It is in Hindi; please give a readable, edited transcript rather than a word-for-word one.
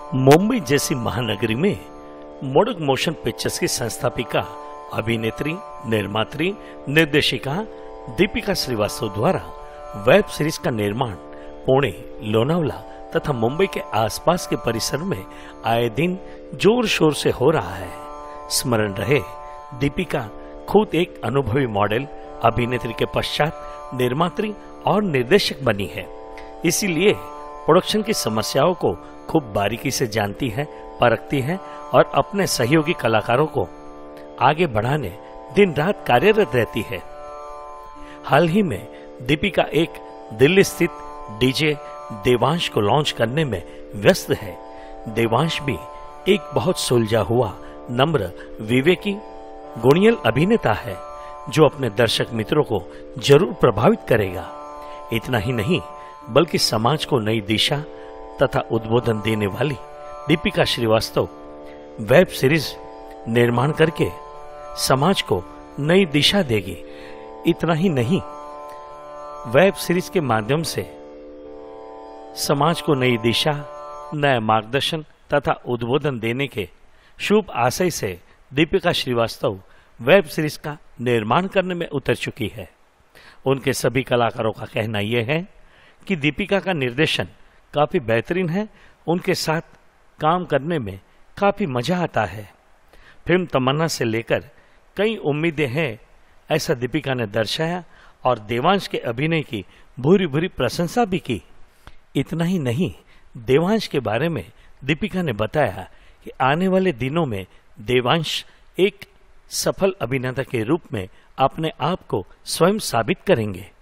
मुंबई जैसी महानगरी में मोडक मोशन पिक्चर्स की संस्थापिका, अभिनेत्री, निर्मात्री, निर्देशिका दीपिका श्रीवास्तव द्वारा वेब सीरीज का निर्माण पुणे, लोनावला तथा मुंबई के आसपास के परिसर में आए दिन जोर शोर से हो रहा है। स्मरण रहे, दीपिका खुद एक अनुभवी मॉडल, अभिनेत्री के पश्चात निर्मात्री और निर्देशक बनी है। इसीलिए प्रोडक्शन की समस्याओं को खूब बारीकी से जानती है, परखती है और अपने सहयोगी कलाकारों को आगे बढ़ाने दिन रात कार्यरत रहती है। हाल ही में दीपिका एक दिल्ली स्थित डीजे देवांश को लॉन्च करने में व्यस्त है। देवांश भी एक बहुत सुलझा हुआ, नम्र, विवेकी, गुणियल अभिनेता है जो अपने दर्शक मित्रों को जरूर प्रभावित करेगा। इतना ही नहीं बल्कि समाज को नई दिशा तथा उद्बोधन देने वाली दीपिका श्रीवास्तव वेब सीरीज निर्माण करके समाज को नई दिशा देगी। इतना ही नहीं, वेब सीरीज के माध्यम से समाज को नई दिशा, नया मार्गदर्शन तथा उद्बोधन देने के शुभ आशय से दीपिका श्रीवास्तव वेब सीरीज का निर्माण करने में उतर चुकी है। उनके सभी कलाकारों का कहना यह है कि दीपिका का निर्देशन काफी बेहतरीन है, उनके साथ काम करने में काफी मजा आता है। फिल्म तमन्ना से लेकर कई उम्मीदें हैं, ऐसा दीपिका ने दर्शाया और देवांश के अभिनय की भूरी भूरी प्रशंसा भी की। इतना ही नहीं, देवांश के बारे में दीपिका ने बताया कि आने वाले दिनों में देवांश एक सफल अभिनेता के रूप में अपने आप को स्वयं साबित करेंगे।